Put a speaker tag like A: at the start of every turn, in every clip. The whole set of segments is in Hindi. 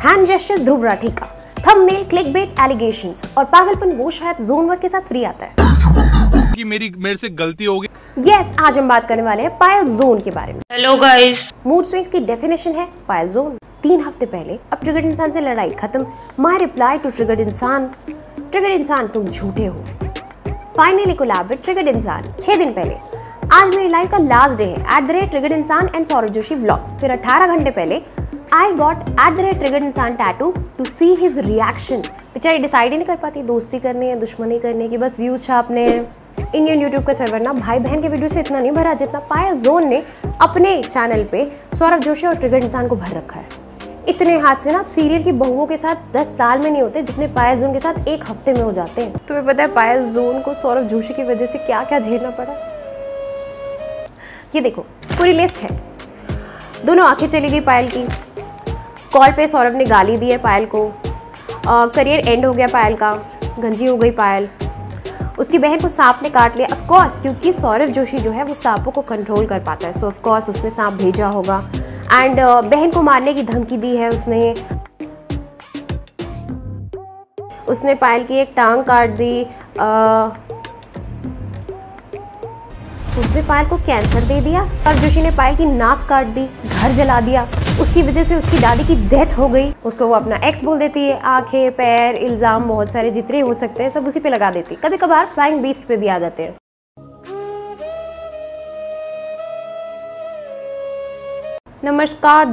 A: हैंड जेस्चर ध्रुव राठी का, थंबनेल क्लिकबेट एलिगेशंस और पागलपन वो शायद जोन वर्क के साथ फ्री आता है
B: कि मेरे से गलती हो गई।
A: यस, आज हम बात करने वाले हैं पायल जोन के बारे में।
C: हेलो गाइस,
A: मूड स्विंग्स की डेफिनेशन है पायल जोन। 3 हफ्ते पहले अब ट्रिगर्ड इंसान से लड़ाई खत्म। माय रिप्लाई टू ट्रिगर्ड इंसान तुम झूठे हो। फाइनली कोलैब विद ट्रिगर्ड इंसान। 6 दिन पहले, आज मेरी लाइफ का लास्ट डे है @triggered Insaan and Saurabh Joshi vlogs. फिर 18 घंटे पहले I got @triggered Insaan tattoo to see his reaction. बेचारी डिसाइड ही नहीं कर पाती दोस्ती करनी है दुश्मनी करने की, बस व्यूज छापने हैं। इंडियन यूट्यूब का सर्वर ना भाई बहन के वीडियो से इतना नहीं भरा जितना पायल जोन ने अपने चैनल पे सौरभ जोशी और ट्रिगर्ड इंसान को भर रखा है। इतने हादसे ना सीरियल की बहुओं के साथ 10 साल में नहीं होते जितने पायल जोन के साथ 1 हफ्ते में हो जाते हैं। तुम्हें पता है पायल जोन को सौरभ जोशी की वजह से क्या क्या झेलना पड़ा? ये देखो पूरी लिस्ट है। दोनों आंखें चली गई पायल की। कॉल पे सौरभ ने गाली दी है पायल को। करियर एंड हो गया पायल का। गंजी हो गई पायल। उसकी बहन को सांप ने काट लिया, ऑफ कोर्स, क्योंकि सौरभ जोशी जो है वो सांपों को कंट्रोल कर पाता है। सो ऑफ कोर्स उसने सांप भेजा होगा। एंड बहन को मारने की धमकी दी है उसने पायल की एक टांग काट दी। उसने पायल को कैंसर दे दिया। सौरभ जोशी ने पायल की नाक काट दी, घर जला दिया। उसकी वजह से उसकी दादी की डेथ हो गई। उसको वो अपना एक्स बोल देती है। आंखें, पैर, इल्जाम बहुत सारे जितने हो सकते हैं सब उसी पे लगा देती। कभी कभार फ्लाइंग बीस्ट पे भी आ जाते हैं। नमस्कार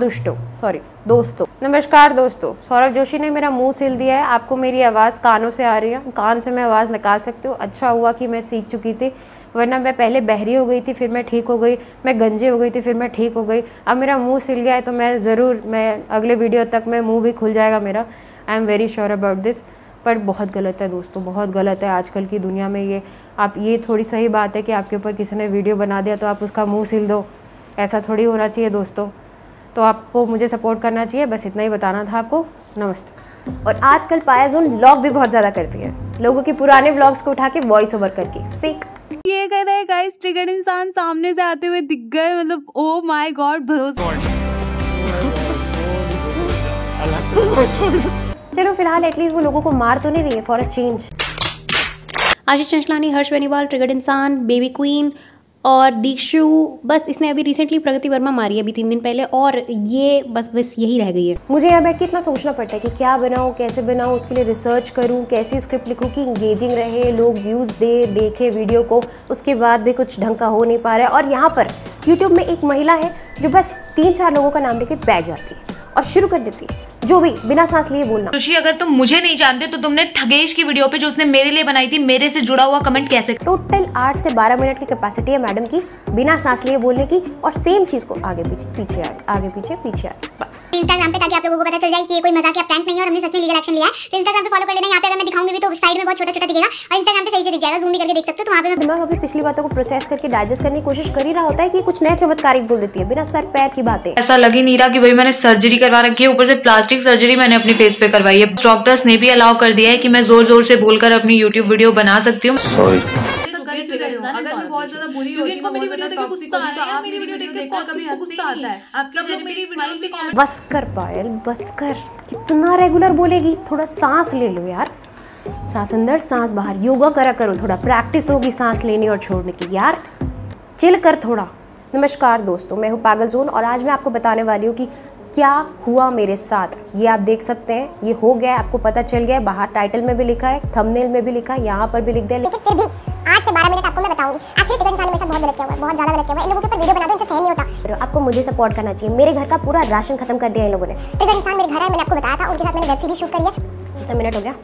A: दोस्तों, सौरभ जोशी ने मेरा मुंह सिल दिया है। आपको मेरी आवाज़ कानों से आ रही है, कान से मैं आवाज़ निकाल सकती हूँ। अच्छा हुआ कि मैं सीख चुकी थी, वरना मैं पहले बहरी हो गई थी, फिर मैं ठीक हो गई। मैं गंजे हो गई थी, फिर मैं ठीक हो गई। अब मेरा मुंह सिल गया है तो मैं अगले वीडियो तक मैं मुंह भी खुल जाएगा मेरा। I am very sure about this. पर बहुत गलत है दोस्तों, बहुत गलत है आजकल की दुनिया में ये थोड़ी सही बात है कि आपके ऊपर किसी ने वीडियो बना दिया तो आप उसका मुँह सिल दो। ऐसा थोड़ी होना चाहिए दोस्तों। तो आपको मुझे सपोर्ट करना चाहिए, बस इतना ही बताना था आपको। नमस्ते। और आजकल पायल जोन व्लॉग भी बहुत ज़्यादा करती है, लोगों के पुराने व्लॉग्स को उठा के वॉइस ओवर करके फेक।
C: ये कह रहे हैं गाइस, ट्रिगर्ड इंसान सामने से आते हुए दिख गए, मतलब ओ माय गॉड, भरोसा।
A: चलो फिलहाल एटलीस्ट वो लोगों को मार तो नहीं रही है, for a change. Ashish Chanchlani, Harsh Beniwal, triggered Insaan, baby queen और दीक्षु। बस इसने अभी रिसेंटली प्रगति वर्मा मारी है अभी 3 दिन पहले, और ये बस यही रह गई है। मुझे यहाँ बैठ के इतना सोचना पड़ता है कि क्या बनाऊँ, कैसे बनाऊँ, उसके लिए रिसर्च करूँ, कैसी स्क्रिप्ट लिखूँ कि इंगेजिंग रहे, लोग व्यूज़ देखे वीडियो को, उसके बाद भी कुछ ढंग का हो नहीं पा रहा है। और यहाँ पर यूट्यूब में एक महिला है जो बस 3-4 लोगों का नाम लेके बैठ जाती है और शुरू कर देती है जो भी बिना सांस लिए बोलना।
C: जोशी, अगर तुम मुझे नहीं जानते तो तुमने ठगेश की वीडियो पे जो उसने मेरे लिए बनाई थी, मेरे से जुड़ा हुआ कमेंट कैसे?
A: टोटल 8 से 12 मिनट की कैपेसिटी है मैडम की बिना सांस लिए बोलने की, और सेम चीज को आगे पीछे आगे पीछे बस।
D: इंस्टाग्राम पे, ताकि आप लोगों को पता चल जाए कि ये कोई मजाक या प्रैंक नहीं है और हमने सच में लीगल एक्शन लिया है। तो इंस्टाग्राम पे फॉलो कर लेना। यहाँ पे अगर मैं दिखाऊंगी भी तो साइड में बहुत छोटा-छोटा दिखेगा और इंस्टाग्राम पे सही से दिख जाएगा, जूम भी करके देख सकते हो। तो वहाँ पे दिमाग अभी पिछली बातों को प्रोसेस करके डाइजेस्ट करने की कोशिश कर ही रहा होता है कि कुछ नया चमत्कारिक बोल देती है बिना सर पैर की बातें।
C: ऐसा लग ही नहीं रहा कि भाई मैंने सर्जरी करवा रखी है, ऊपर से प्लास्टिक सर्जरी मैंने अपनी फेस पे करवाई है। डॉक्टर्स ने भी अलाउ कर दिया है कि मैं जोर जोर से बोलकर अपनी यूट्यूब वीडियो बना सकती हूँ। अगर मैं बहुत ज्यादा बुरी होगी, इनको मेरी वीडियो देख के गुस्सा आता है, मेरी वीडियो देख के कभी गुस्सा आता है। आप सब लोग मेरी वीडियोस के कमेंट।
A: बस कर पायल, बस कर। कितना रेगुलर बोलेगी? थोड़ा सांस ले लो यार। सांस अंदर सांस बाहर, योगा करा करो, थोड़ा प्रैक्टिस होगी सांस लेने और छोड़ने की यार। चिल कर थोड़ा। नमस्कार दोस्तों, मैं हूँ पागल जोन और आज मैं आपको बताने वाली हूँ कि क्या हुआ मेरे साथ। ये आप देख सकते हैं, ये हो गया, आपको पता चल गया। बाहर टाइटल में भी लिखा है, थंबनेल में भी लिखा है, यहाँ पर भी लिख दिया।
D: लेकिन फिर भी 8 से 12 मिनट आपको मैं बताऊंगी। एक्चुअली ट्रिगर्ड इंसान मेरे साथ बहुत गलत किया हुआ है, बहुत ज्यादा गलत किया हुआ है। इन लोगों के ऊपर वीडियो बना दो, इनसे सहन नहीं होता। आपको मुझे सपोर्ट करना चाहिए। मेरे घर का पूरा राशन खत्म कर दिया इन लोगों ने। ट्रिगर्ड इंसान मेरे घर है, मैंने आपको बताया था। उनके साथ मैंने वेब सीरीज शूट करी है। कितना मिनट हो गया?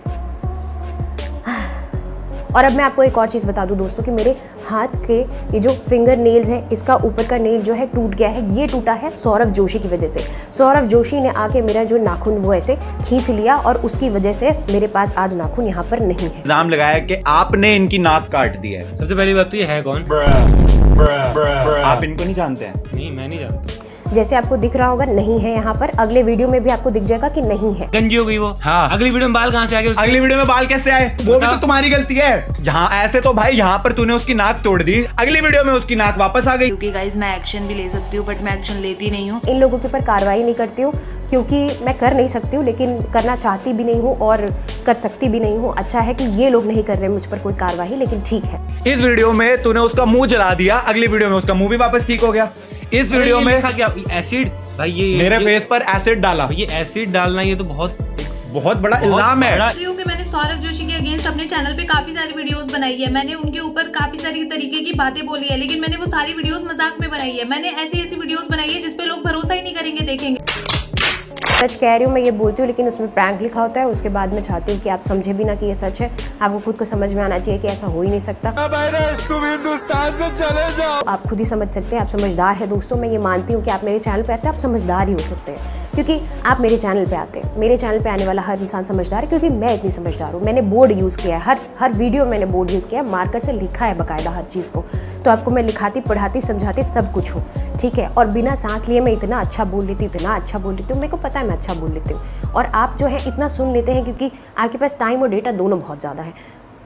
D: और अब मैं आपको एक और चीज़ बता दूं दोस्तों कि मेरे हाथ के ये जो फिंगर नेल्स है, इसका ऊपर का नेल जो है टूट गया है। ये टूटा है सौरभ जोशी की वजह से। सौरभ जोशी ने आके मेरा जो नाखून वो ऐसे खींच लिया और उसकी वजह से मेरे पास आज नाखून यहाँ पर नहीं है।
E: नाम लगाया कि आपने इनकी नाक काट दी है।
B: सबसे पहली बात तो ये है कौन?
E: आप इनको नहीं जानते हैं?
B: नहीं, मैं नहीं जानता।
D: जैसे आपको दिख रहा होगा नहीं है यहाँ पर, अगले वीडियो में भी आपको दिख जाएगा कि नहीं है।
F: गंजी हो गई वो। हाँ, अगली वीडियो में बाल कहाँ से आ गए?
E: अगली वीडियो में बाल कैसे आए? वो भी तो तुम्हारी गलती है। जहाँ ऐसे तो भाई यहाँ पर तूने उसकी नाक तोड़ दी, अगली वीडियो में उसकी नाक वापस आ गई।
C: क्योंकि गाइस मैं एक्शन भी ले सकती हूँ बट मैं एक्शन लेती नहीं हूँ।
D: इन लोगों के ऊपर कार्रवाई नहीं करती हूँ क्योंकि मैं कर नहीं सकती हूँ, लेकिन करना चाहती भी नहीं हूँ और कर सकती भी नहीं हूँ। अच्छा है कि ये लोग नहीं कर रहे मुझ पर कोई कार्रवाई, लेकिन ठीक है।
E: इस वीडियो में तूने उसका मुंह जला दिया, अगली वीडियो में उसका मुंह भी वापस ठीक हो गया। इस वीडियो में
F: क्या एसिड भाई, ये
E: मेरे फेस पर एसिड डाला।
F: ये एसिड डालना ये तो बहुत
E: बड़ा इल्जाम है।
C: मैंने सौरभ जोशी के अगेंस्ट अपने चैनल पे काफी सारी वीडियोस बनाई है, मैंने उनके ऊपर काफी सारी तरीके की बातें बोली है, लेकिन मैंने वो सारी वीडियोस मजाक में बनाई है। मैंने ऐसी वीडियोस बनाई है जिसपे लोग भरोसा ही नहीं करेंगे, देखेंगे।
D: सच कह रही हूँ मैं, ये बोलती हूँ, लेकिन उसमें प्रैंक लिखा होता है। उसके बाद मैं चाहती हूँ कि आप समझे भी ना कि ये सच है। आपको खुद को समझ में आना चाहिए कि ऐसा हो ही नहीं सकता।
G: तुम हिंदुस्तान से चले जाओ।
D: आप खुद ही समझ सकते हैं, आप समझदार हैं दोस्तों। मैं ये मानती हूँ कि आप मेरे चैनल पे आते हैं, आप समझदार ही हो सकते हैं क्योंकि आप मेरे चैनल पे आते हैं। मेरे चैनल पे आने वाला हर इंसान समझदार है क्योंकि मैं इतनी समझदार हूँ। मैंने बोर्ड यूज़ किया है, हर वीडियो में मैंने बोर्ड यूज़ किया है, मार्कर से लिखा है बाकायदा हर चीज़ को। तो आपको मैं लिखाती, पढ़ाती, समझाती सब कुछ हूँ, ठीक है। और बिना सांस लिए मैं इतना अच्छा बोल लेती हूँ, इतना अच्छा बोल लेती हूँ। मेरे को पता है मैं अच्छा बोल लेती हूँ और आप जो है इतना सुन लेते हैं क्योंकि आपके पास टाइम और डेटा दोनों बहुत ज़्यादा है।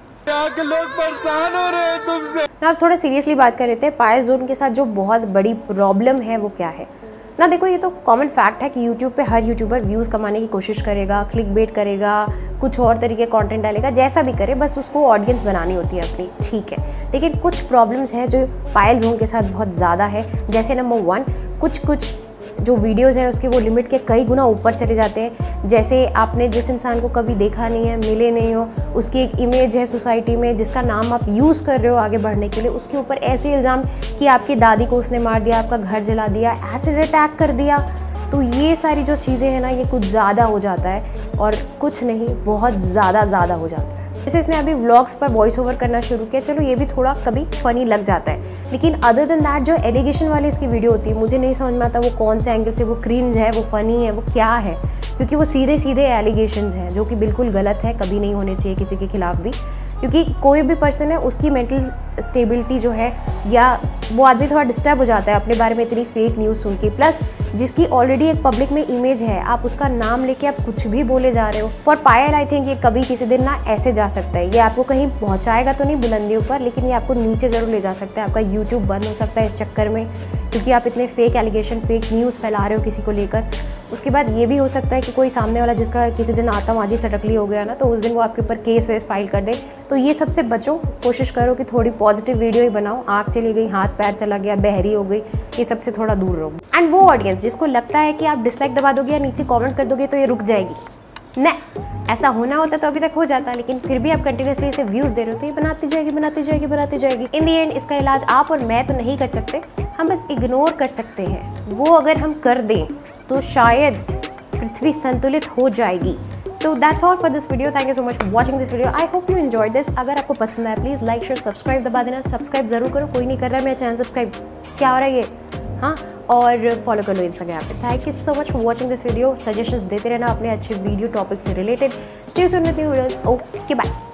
G: लोग परेशान हो रहे हैं तुमसे।
D: ना आप थोड़ा सीरियसली बात कर रहे थे, पायल जोन के साथ जो बहुत बड़ी प्रॉब्लम है वो क्या है ना। देखो ये तो कॉमन फैक्ट है कि यूट्यूब पे हर यूट्यूबर व्यूज़ कमाने की कोशिश करेगा, क्लिक बेट करेगा, कुछ और तरीके कंटेंट डालेगा, जैसा भी करे, बस उसको ऑडियंस बनानी होती है अपनी, ठीक है। लेकिन कुछ प्रॉब्लम्स हैं जो पायल जोन के साथ बहुत ज़्यादा है। जैसे नंबर 1, कुछ जो वीडियोज़ हैं उसके वो लिमिट के कई गुना ऊपर चले जाते हैं। जैसे आपने जिस इंसान को कभी देखा नहीं है, मिले नहीं हो, उसकी एक इमेज है सोसाइटी में जिसका नाम आप यूज़ कर रहे हो आगे बढ़ने के लिए, उसके ऊपर ऐसे इल्ज़ाम कि आपकी दादी को उसने मार दिया, आपका घर जला दिया, एसिड अटैक कर दिया। तो ये सारी जो चीज़ें हैं ना, ये कुछ ज़्यादा हो जाता है और कुछ नहीं, बहुत ज़्यादा हो जाता है। जैसे इसने अभी व्लॉग्स पर वॉइस ओवर करना शुरू किया, चलो ये भी थोड़ा कभी फ़नी लग जाता है, लेकिन अदर देन दैट जो एलिगेशन वाली इसकी वीडियो होती है, मुझे नहीं समझ में आता वो कौन से एंगल से वो क्रिंज है, वो फ़नी है, वो क्या है, क्योंकि वो सीधे एलिगेशंस हैं जो कि बिल्कुल गलत है, कभी नहीं होने चाहिए किसी के खिलाफ भी। क्योंकि कोई भी पर्सन है उसकी मेंटल स्टेबिलिटी जो है, या वो आदमी थोड़ा डिस्टर्ब हो जाता है अपने बारे में इतनी फेक न्यूज़ सुन के, प्लस जिसकी ऑलरेडी एक पब्लिक में इमेज है, आप उसका नाम लेके आप कुछ भी बोले जा रहे हो। फॉर पायल आई थिंक ये कभी किसी दिन ना ऐसे जा सकता है, ये आपको कहीं पहुंचाएगा तो नहीं बुलंदियों पर, लेकिन ये आपको नीचे ज़रूर ले जा सकता है। आपका यूट्यूब बंद हो सकता है इस चक्कर में, क्योंकि आप इतने फेक एलिगेशन, फेक न्यूज़ फैला रहे हो किसी को लेकर। उसके बाद ये भी हो सकता है कि कोई सामने वाला जिसका किसी दिन आतंकवादी सटकली हो गया ना, तो उस दिन वो आपके ऊपर केस वेस फाइल कर दे। तो ये सबसे बचो, कोशिश करो कि थोड़ी पॉजिटिव वीडियो ही बनाओ। आँख चली गई, हाथ पैर चला गया, बहरी हो गई, ये सबसे थोड़ा दूर रहो। एंड वो ऑडियंस जिसको लगता है कि आप डिसलाइक दबा दोगे या नीचे कमेंट कर दोगे तो ये रुक जाएगी, नहीं, ऐसा होना होता तो अभी तक हो जाता, लेकिन फिर भी आप कंटिन्यूसली इसे व्यूज़ दे रहे हो तो ये बनाती जाएगी। इन दी एंड इसका इलाज आप और मैं तो नहीं कर सकते, हम बस इग्नोर कर सकते हैं। वो अगर हम कर दें तो शायद पृथ्वी संतुलित हो जाएगी। So that's all for this video. Thank you so much for watching this video. I hope you enjoyed this. अगर आपको पसंद आया प्लीज़ लाइक, शेयर, सब्सक्राइब दबा देना। सब्सक्राइब जरूर करो, कोई नहीं कर रहा है मेरा चैनल सब्सक्राइब, क्या हो रहा है ये, हाँ। और फॉलो कर लो इंस्टाग्राम पे। Thank you so much for watching this video. Suggestions देते रहना अपने अच्छे वीडियो टॉपिक से related. See you soon with new videos. Okay bye.